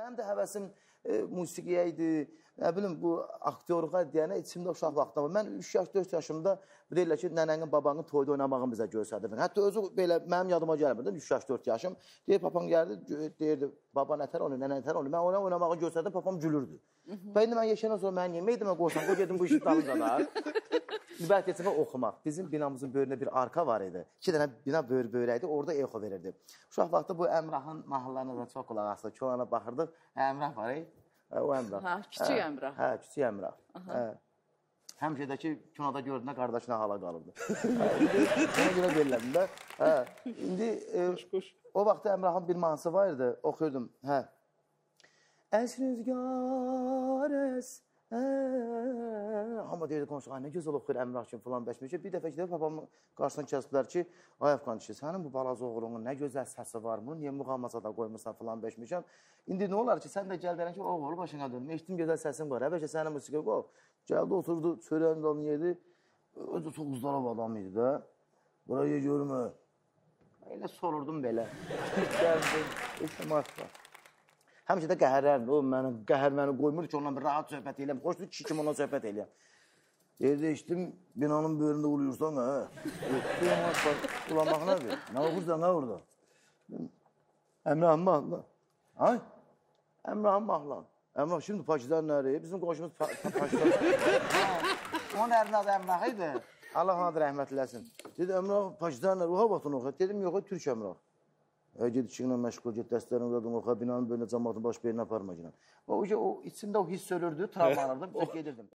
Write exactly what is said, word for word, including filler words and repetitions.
Mənim də həvəsim e, musiqiyə idi. Nə bilim, bu aktyorluğa deyənə içimdə uşaq vaxtdan var. Mən üç yaş, dörd yaşımda deyirlər ki, nənənin, babanın toyda oynamağını bizə göstərdin. Hətta özü belə, mənim yadıma gəlmirdi, üç yaş, dörd yaşım. Deyir, papam gəldi, deyirdi, baba nətər onu, nənə nətər onu. Mən ona oynamağı göstərdim, papam gülürdü. Və indi mən yeşəndən sonra mən yemək edimə qoşsam, qoy gedim bu işi dalınca da. Bəlkə etmə oxumaq. Bizim binamızın böyründə bir arka var idi. İki dənə bina böyür böyrəydi, orada echo verirdi. Uşaq vaxtı bu Əmrahın mahallarına da çox qulaq asılır. Kolana baxırdıq, Əmrah var, ey. O Əmrah. Ha, kiçik Əmrah. Hə, kiçik Əmrah. Həmişədəki kinada gördüyündə qardaşına hala qalırdı. Ona görə deyirəm də. İndi o vaxt Əmrahın bir mansı var idi, oxuyordum. Əs rüzgar əs, amma deyirdi qonşuğa, nə gözəl oxuyur Əmrah kimi filan bəşmişə. Bir dəfə ki, papamın qarşısına kəsblər ki, ay Əfqan kişi, sənin bu balaca oğlunun nə gözəl səsi var, bunu niyə müğamasada qoymursan filan bəşmişəm. İndi nə olar ki, sən də gəl verən ki, oğul başına dönüm, eşitdim gözəl səsin var, əvvəlcə sənin musiqə qoy. Gəldi, oturdu, çörəyin dalını yedi, özü çox uzdalab adam idi də, buraya görmə. Elə sorurdum belə, gəldim, eşitdim artıq. Həmişə də qəhərlərdir, o mənim qəhər məni qoymur ki, onunla bir rahat söhbət eləyəm, xoşdur kişi kimi onunla söhbət eləyəm. Evdə işdim, binanın böyründə uyuyursan, hə? Ulamaq nədir? Nə oxursan, nə orada? Əmrahın mahlan. Ay? Əmrahın mahlan. Əmrah, şimdi Pakizar nəri? Bizim qoşumuz Pakizar. Onun ərin adı Əmrah idi. Allah ona da rəhmət eləsin. Dedi, Əmrah, Pakizar nəri? Oha vaxtını oxuyur. Dedim, yox, Türk Əmrah. Ged işinlə məşğul, ged dəstlərini uzadım, oxa, binanın böyünə cəmatın baş beyninə aparma. O içimdə o hiss ölürdü, travmalardı, gedirdim.